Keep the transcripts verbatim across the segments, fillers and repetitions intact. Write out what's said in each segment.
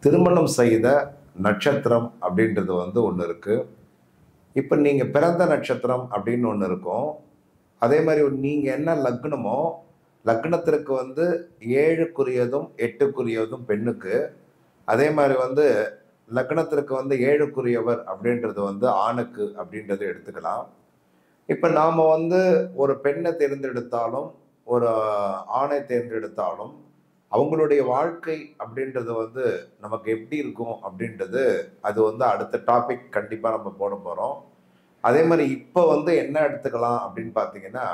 திருமணம் செய்த நட்சத்திரம் அப்படின்றது வந்து ஒன்று இருக்குது. இப்போ நீங்கள் பிறந்த நட்சத்திரம் அப்படின்னு ஒன்று இருக்கும். அதே மாதிரி நீங்கள் என்ன லக்னமோ லக்னத்திற்கு வந்து ஏழுக்குரியதும் எட்டுக்குரியதும் பெண்ணுக்கு, அதே மாதிரி வந்து லக்னத்திற்கு வந்து ஏழுக்குரியவர் அப்படின்றது வந்து ஆணுக்கு அப்படின்றத எடுத்துக்கலாம். இப்போ நாம் வந்து ஒரு பெண்ணை தேர்ந்தெடுத்தாலும் ஒரு ஆணை தேர்ந்தெடுத்தாலும் அவங்களுடைய வாழ்க்கை அப்படின்றது வந்து நமக்கு எப்படி இருக்கும் அப்படின்றது அது வந்து அடுத்த டாபிக் கண்டிப்பாக நம்ம போட போகிறோம். அதே மாதிரி இப்போ வந்து என்ன எடுத்துக்கலாம் அப்படின்னு பார்த்தீங்கன்னா,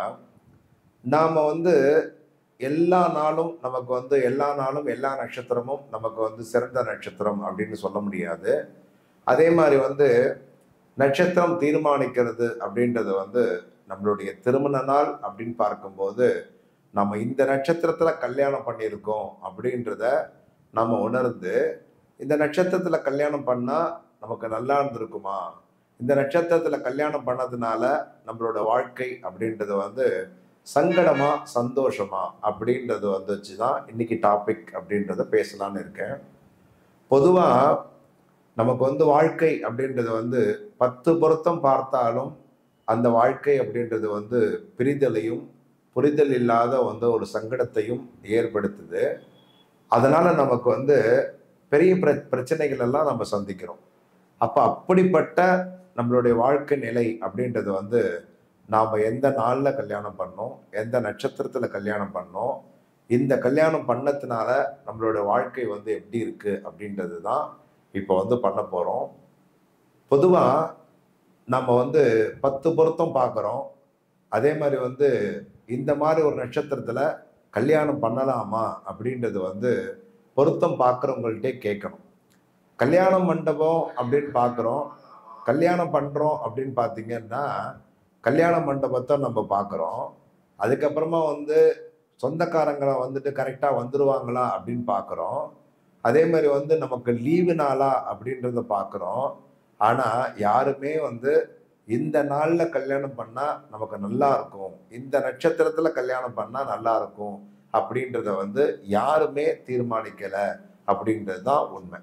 நாம் வந்து எல்லா நாளும் நமக்கு வந்து எல்லா நாளும் எல்லா நட்சத்திரமும் நமக்கு வந்து சிறந்த நட்சத்திரம் அப்படின்னு சொல்ல முடியாது. அதே மாதிரி வந்து நட்சத்திரம் தீர்மானிக்கிறது அப்படின்றது வந்து நம்மளுடைய திருமண நாள் அப்படின்னு பார்க்கும்போது நம்ம இந்த நட்சத்திரத்தில் கல்யாணம் பண்ணியிருக்கோம் அப்படின்றத நம்ம உணர்ந்து, இந்த நட்சத்திரத்தில் கல்யாணம் பண்ணால் நமக்கு நல்லா இருந்திருக்குமா, இந்த நட்சத்திரத்தில் கல்யாணம் பண்ணதுனால நம்மளோட வாழ்க்கை அப்படின்றது வந்து சங்கடமா சந்தோஷமா அப்படின்றது வந்துச்சு தான் இன்னைக்கு டாபிக் அப்படின்றத பேசலான்னு இருக்கேன். பொதுவாக நமக்கு வந்து வாழ்க்கை அப்படின்றது வந்து பத்து பொருத்தம் பார்த்தாலும் அந்த வாழ்க்கை அப்படின்றது வந்து பிரிதலையும் புரிதல் இல்லாத வந்து ஒரு சங்கடத்தையும் ஏற்படுத்துது. அதனால நமக்கு வந்து பெரிய பிர பிரச்சனைகள் எல்லாம் நம்ம சந்திக்கிறோம். அப்போ அப்படிப்பட்ட நம்மளுடைய வாழ்க்கை நிலை அப்படின்றது வந்து நாம் எந்த நாளில் கல்யாணம் பண்ணோம், எந்த நட்சத்திரத்தில் கல்யாணம் பண்ணோம், இந்த கல்யாணம் பண்ணதுனால நம்மளோட வாழ்க்கை வந்து எப்படி இருக்குது அப்படின்றது தான் இப்போ வந்து பண்ண போகிறோம். பொதுவாக நம்ம வந்து பத்து பொருத்தம் பார்க்குறோம். அதே மாதிரி வந்து இந்த மாதிரி ஒரு நட்சத்திரத்தில் கல்யாணம் பண்ணலாமா அப்படின்றது வந்து பொருத்தம் பார்க்குறவங்கள்ட்டே கேட்கணும். கல்யாண மண்டபம் அப்படின்னு பார்க்குறோம், கல்யாணம் பண்ணுறோம் அப்படின்னு பார்த்தீங்கன்னா கல்யாண மண்டபத்தை நம்ம பார்க்குறோம். அதுக்கப்புறமா வந்து சொந்தக்காரங்களை வந்துட்டு கரெக்டாக வந்துடுவாங்களா அப்படின்னு பார்க்குறோம். அதே மாதிரி வந்து நமக்கு லீவு நாளா அப்படின்றத பார்க்குறோம். ஆனால் யாருமே வந்து இந்த நாளில் கல்யாணம் பண்ணால் நமக்கு நல்லா இருக்கும், இந்த நட்சத்திரத்தில் கல்யாணம் பண்ணால் நல்லா இருக்கும் அப்படின்றத வந்து யாருமே தீர்மானிக்கலை அப்படின்றது தான் உண்மை.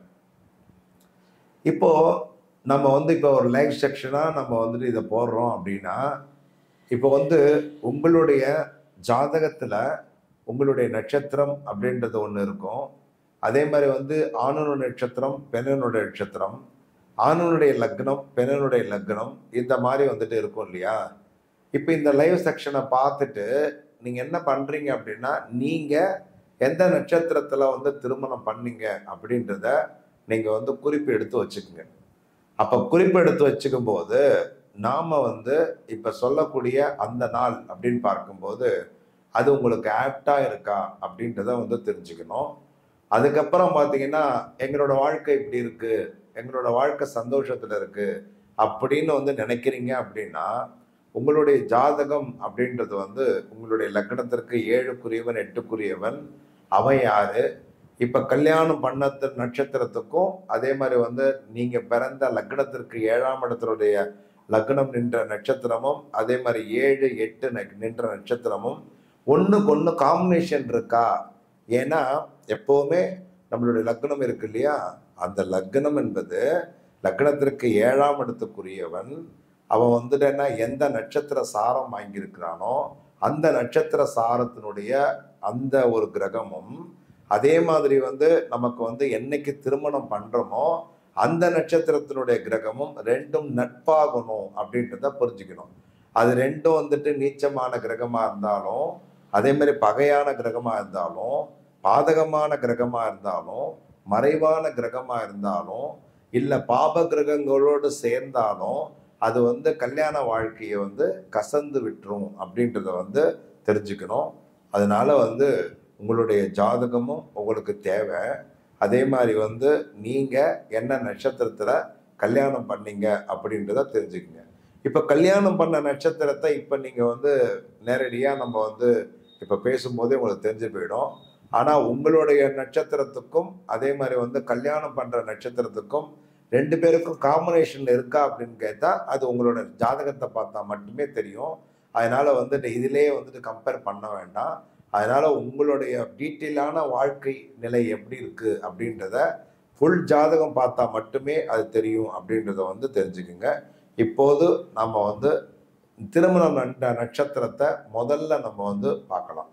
இப்போ நம்ம வந்து இப்போ ஒரு லைவ் செக்ஷனாக நம்ம வந்துட்டு இதை போடுறோம் அப்படின்னா, இப்போ வந்து உங்களுடைய ஜாதகத்தில் உங்களுடைய நட்சத்திரம் அப்படின்றது ஒன்று இருக்கும். அதே மாதிரி வந்து ஆணுனுடைய நட்சத்திரம் பெண்ணுடைய நட்சத்திரம், ஆணுனுடைய லக்னம் பெண்ணுடைய லக்னம், இந்த மாதிரி வந்துட்டு இருக்கும் இல்லையா. இப்போ இந்த லைவ் செக்ஷனை பார்த்துட்டு நீங்கள் என்ன பண்ணுறீங்க அப்படின்னா, நீங்கள் எந்த நட்சத்திரத்தில் வந்து திருமணம் பண்ணீங்க அப்படின்றத நீங்கள் வந்து குறிப்பு எடுத்து வச்சுக்கோங்க. அப்போ குறிப்பு எடுத்து வச்சுக்கும் போது நாம் வந்து இப்போ சொல்லக்கூடிய அந்த நாள் அப்படின்னு பார்க்கும்போது அது உங்களுக்கு ஆப்டாக இருக்கா அப்படின்றத வந்து தெரிஞ்சுக்கணும். அதுக்கப்புறம் பார்த்தீங்கன்னா எங்களோட வாழ்க்கை இப்படி இருக்குது, எங்களோட வாழ்க்கை சந்தோஷத்தில் இருக்குது அப்படின்னு வந்து நினைக்கிறீங்க அப்படின்னா, உங்களுடைய ஜாதகம் அப்படின்றது வந்து உங்களுடைய லக்னத்திற்கு ஏழுக்குரியவன் எட்டுக்குரியவன் அவன் யாரு, இப்போ கல்யாணம் பண்ண நட்சத்திரத்துக்கும் அதே மாதிரி வந்து நீங்கள் பிறந்த லக்னத்திற்கு ஏழாம் இடத்தினுடைய லக்னம் நின்ற நட்சத்திரமும் அதே மாதிரி ஏழு எட்டு நின்ற நட்சத்திரமும் ஒன்றுக்கு ஒன்று காம்பினேஷன் இருக்கா. ஏன்னா எப்போவுமே நம்மளுடைய லக்னம் இருக்கு இல்லையா, அந்த லக்னம் என்பது லக்னத்திற்கு ஏழாம் இடத்துக்குரியவன் அவன் வந்துட்டேன்னா எந்த நட்சத்திர சாரம் வாங்கியிருக்கிறானோ அந்த நட்சத்திர சாரத்தினுடைய அந்த ஒரு கிரகமும், அதே மாதிரி வந்து நமக்கு வந்து என்னைக்கு திருமணம் பண்ணுறோமோ அந்த நட்சத்திரத்தினுடைய கிரகமும் ரெண்டும் நட்பாகணும் அப்படின்றத புரிஞ்சுக்கணும். அது ரெண்டும் வந்துட்டு நீச்சமான கிரகமாக இருந்தாலும், அதே மாதிரி பகையான கிரகமாக இருந்தாலும், பாதகமான கிரகமாக இருந்தாலும், மறைவான கிரகமாக இருந்தாலும், இல்லை பாப கிரகங்களோடு சேர்ந்தாலும் அது வந்து கல்யாண வாழ்க்கையை வந்து கசந்து விட்டுரும் அப்படின்றத வந்து தெரிஞ்சுக்கணும். அதனால வந்து உங்களுடைய ஜாதகமும் உங்களுக்கு தேவை. அதே மாதிரி வந்து நீங்கள் என்ன நட்சத்திரத்தில் கல்யாணம் பண்ணீங்க அப்படின்றத தெரிஞ்சுக்கங்க. இப்போ கல்யாணம் பண்ண நட்சத்திரத்தை இப்போ நீங்கள் வந்து நேரடியாக நம்ம வந்து இப்போ பேசும்போதே உங்களுக்கு தெரிஞ்சு போயிடும். ஆனால் உங்களுடைய நட்சத்திரத்துக்கும் அதே மாதிரி வந்து கல்யாணம் பண்ணுற நட்சத்திரத்துக்கும் ரெண்டு பேருக்கும் காம்பினேஷன் இருக்கா அப்படின்னு கேட்டால் அது உங்களோட ஜாதகத்தை பார்த்தா மட்டுமே தெரியும். அதனால் வந்துட்டு இதிலே வந்துட்டு கம்பேர் பண்ண வேண்டாம். அதனால் உங்களுடைய டீட்டெயிலான வாழ்க்கை நிலை எப்படி இருக்குது அப்படின்றத ஃபுல் ஜாதகம் பார்த்தா மட்டுமே அது தெரியும் அப்படின்றத வந்து தெரிஞ்சுக்குங்க. இப்போது நம்ம வந்து திருமணம் நண்ட நட்சத்திரத்தை முதல்ல நம்ம வந்து பார்க்கலாம்.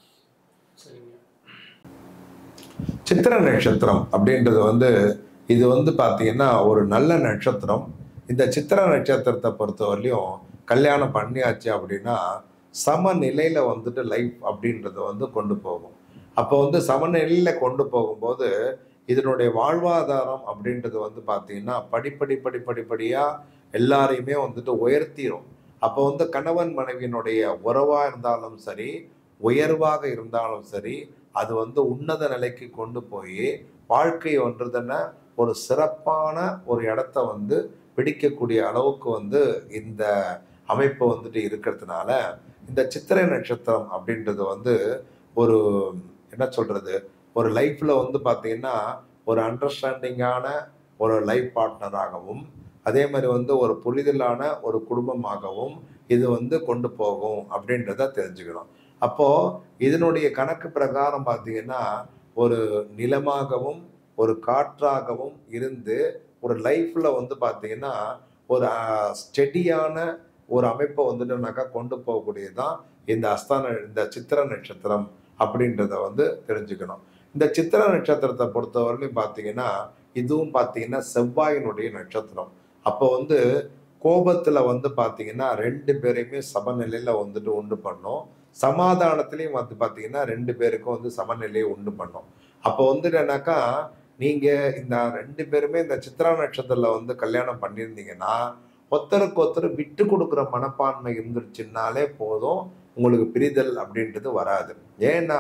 சித்திர நட்சத்திரம் அப்படின்றது வந்து இது வந்து பார்த்தீங்கன்னா ஒரு நல்ல நட்சத்திரம். இந்த சித்திர நட்சத்திரத்தை பொறுத்தவரையிலையும் கல்யாணம் பண்ணியாச்சு அப்படின்னா சமநிலையில் வந்துட்டு லைஃப் அப்படின்றத வந்து கொண்டு போகும். அப்போ வந்து சமநிலையில் கொண்டு போகும்போது இதனுடைய வாழ்வாதாரம் அப்படின்றது வந்து பார்த்தீங்கன்னா படிப்படி படிப்படிப்படியாக எல்லாரையுமே வந்துட்டு உயர்த்திடும். அப்போ வந்து கணவன் மனைவியினுடைய உறவாக இருந்தாலும் சரி, உயர்வாக இருந்தாலும் சரி, அது வந்து உன்னத நிலைக்கு கொண்டு போய் வாழ்க்கை ஒன்றுதான ஒரு சிறப்பான ஒரு இடத்த வந்து பிடிக்கக்கூடிய அளவுக்கு வந்து இந்த அமைப்பு வந்துட்டு இருக்கிறதுனால இந்த சித்திரை நட்சத்திரம் அப்படின்றது வந்து ஒரு என்ன சொல்றது, ஒரு லைஃப்ல வந்து பார்த்தீங்கன்னா ஒரு அண்டர்ஸ்டாண்டிங்கான ஒரு லைஃப் பார்ட்னராகவும் அதே மாதிரி வந்து ஒரு புரிதலான ஒரு குடும்பமாகவும் இது வந்து கொண்டு போகும் அப்படின்றத தெரிஞ்சுக்கணும். அப்போ இதனுடைய கணக்கு பிரகாரம் பார்த்தீங்கன்னா ஒரு நிலமாகவும் ஒரு காற்றாகவும் இருந்து ஒரு லைஃப்ல வந்து பார்த்தீங்கன்னா ஒரு ஸ்டெடியான ஒரு அமைப்பை வந்துட்டுனாக்கா கொண்டு போகக்கூடியதுதான் இந்த அஸ்தான இந்த சித்திர நட்சத்திரம் அப்படின்றத வந்து தெரிஞ்சுக்கணும். இந்த சித்திர நட்சத்திரத்தை பொறுத்தவரையிலும் பார்த்தீங்கன்னா இதுவும் பார்த்தீங்கன்னா செவ்வாயினுடைய நட்சத்திரம். அப்போ வந்து கோபத்துல வந்து பார்த்தீங்கன்னா ரெண்டு பேரையுமே சமநிலையில வந்துட்டு உண்டு பண்ணும். சமாதானத்திலையும் வந்து பார்த்தீங்கன்னா ரெண்டு பேருக்கும் வந்து சமநிலையை உண்டு பண்ணும். அப்போ வந்து என்னன்னாக்கா நீங்க இந்த ரெண்டு பேருமே இந்த சித்திரா நட்சத்திரத்துல வந்து கல்யாணம் பண்ணியிருந்தீங்கன்னா ஒருத்தருக்கு ஒருத்தர் விட்டு கொடுக்குற மனப்பான்மை இருந்துருச்சுன்னாலே போதும், உங்களுக்கு பிரிதல் அப்படின்றது வராது. ஏன்னா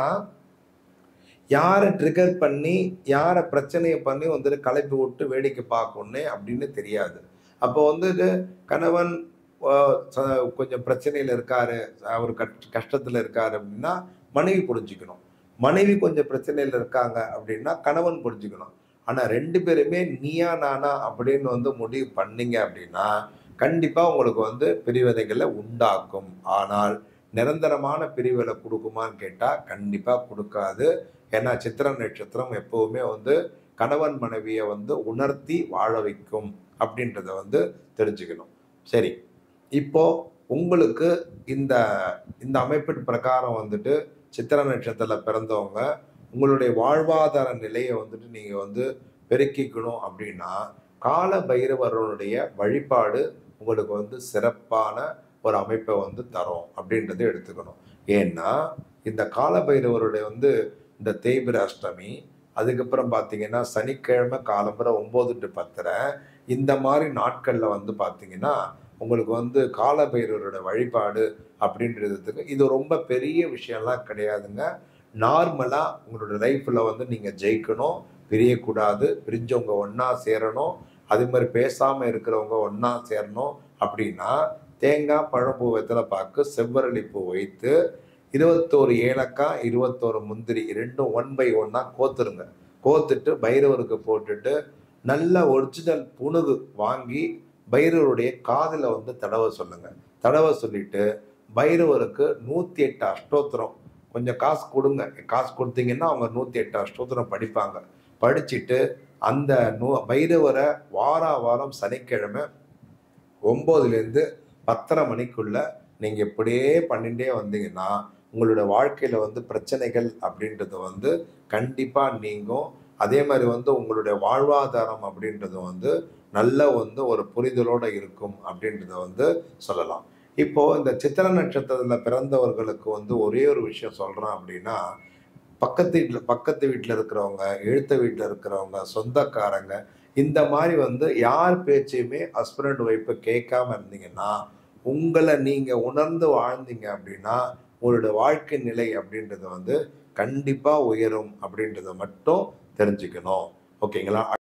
யாரை ட்ரிகர் பண்ணி யாரை பிரச்சனையை பண்ணி வந்துட்டு கலைப்பு விட்டு வேடிக்கை பார்க்கணுன்னே அப்படின்னு தெரியாது. அப்போ வந்துட்டு கணவன் கொஞ்சம் பிரச்சனையில் இருக்காரு, அவர் கஷ்ட கஷ்டத்தில் இருக்காரு அப்படின்னா மனைவி புரிஞ்சுக்கணும். மனைவி கொஞ்சம் பிரச்சனையில் இருக்காங்க அப்படின்னா கணவன் புரிஞ்சுக்கணும். ஆனால் ரெண்டு பேருமே நீயா நானா அப்படின்னு வந்து முடிவு பண்ணீங்க அப்படின்னா கண்டிப்பாக உங்களுக்கு வந்து பிரிவினைகளை உண்டாக்கும். ஆனால் நிரந்தரமான பிரிவுகளை கொடுக்குமான்னு கேட்டால் கண்டிப்பாக கொடுக்காது. ஏன்னா சித்திர நட்சத்திரம் எப்பவுமே வந்து கணவன் மனைவியை வந்து உணர்த்தி வாழ வைக்கும் அப்படின்றத வந்து தெரிஞ்சுக்கணும். சரி, இப்போ உங்களுக்கு இந்த இந்த அமைப்பின் பிரகாரம் வந்துட்டு சித்திர நட்சத்திரத்தில் பிறந்தவங்க உங்களுடைய வாழ்வாதார நிலையை வந்துட்டு நீங்கள் வந்து பெருக்கிக்கணும் அப்படின்னா கால பைரவருடைய வழிபாடு உங்களுக்கு வந்து சிறப்பான ஒரு அமைப்பை வந்து தரும் அப்படின்றத எடுத்துக்கணும். ஏன்னா இந்த கால பைரவருடைய வந்து இந்த தேய்பிர அஷ்டமி, அதுக்கப்புறம் பார்த்தீங்கன்னா சனிக்கிழமை காலம்புரை ஒம்பது டு பத்தரை இந்த மாதிரி நாட்களில் வந்து பார்த்தீங்கன்னா உங்களுக்கு வந்து கால பைரவரோட வழிபாடு அப்படின்றதுக்கு இது ரொம்ப பெரிய விஷயம்லாம் கிடையாதுங்க. நார்மலாக உங்களோட லைஃப்பில் வந்து நீங்கள் ஜெயிக்கணும், பிரியக்கூடாது, பிரிஞ்சவங்க ஒன்றா சேரணும், அதே மாதிரி பேசாமல் இருக்கிறவங்க ஒன்றா சேரணும் அப்படின்னா தேங்காய் பழம்பூ வெத்தலை பாக்கு செவ்வரளி பூ வைத்து இருபத்தோரு ஏலக்காய் இருபத்தோரு முந்திரி ரெண்டும் ஒன் பை ஒன்னா கோத்துருங்க. கோத்துட்டு பைரவருக்கு போட்டுட்டு நல்ல ஒரிஜினல் புணுகு வாங்கி பைரவருடைய காதில் வந்து தடவை சொல்லுங்க. தடவை சொல்லிட்டு பைரவருக்கு நூற்றி எட்டு அஷ்டோத்திரம் கொஞ்சம் காசு கொடுங்க. காசு கொடுத்தீங்கன்னா அவங்க நூற்றி எட்டு அஷ்டோத்திரம் படிப்பாங்க. படிச்சுட்டு அந்த நூ பைரவரை வார வாரம் சனிக்கிழமை ஒம்போதுலேருந்து பத்தரை மணிக்குள்ள நீங்கள் இப்படியே பண்ணிகிட்டே வந்தீங்கன்னா உங்களோட வாழ்க்கையில் வந்து பிரச்சனைகள் அப்படின்றது வந்து கண்டிப்பாக நீங்கும். அதே மாதிரி வந்து உங்களுடைய வாழ்வாதாரம் அப்படின்றது வந்து நல்ல வந்து ஒரு புரிதலோடு இருக்கும் அப்படின்றத வந்து சொல்லலாம். இப்போது இந்த சித்திர நட்சத்திரத்தில் பிறந்தவர்களுக்கு வந்து ஒரே ஒரு விஷயம் சொல்கிறேன் அப்படின்னா பக்கத்து வீட்டில் பக்கத்து வீட்டில் இருக்கிறவங்க, எழுத்த வீட்டில் இருக்கிறவங்க, சொந்தக்காரங்க இந்த மாதிரி வந்து யார் பேச்சையுமே ஹஸ்பண்ட் ஒய்ஃபை கேட்காம இருந்தீங்கன்னா உங்களை நீங்கள் உணர்ந்து வாழ்ந்தீங்க அப்படின்னா உங்களுடைய வாழ்க்கை நிலை அப்படின்றது வந்து கண்டிப்பாக உயரும் அப்படின்றத மட்டும் தெரிஞ்சுக்கணும். ஓகேங்களா?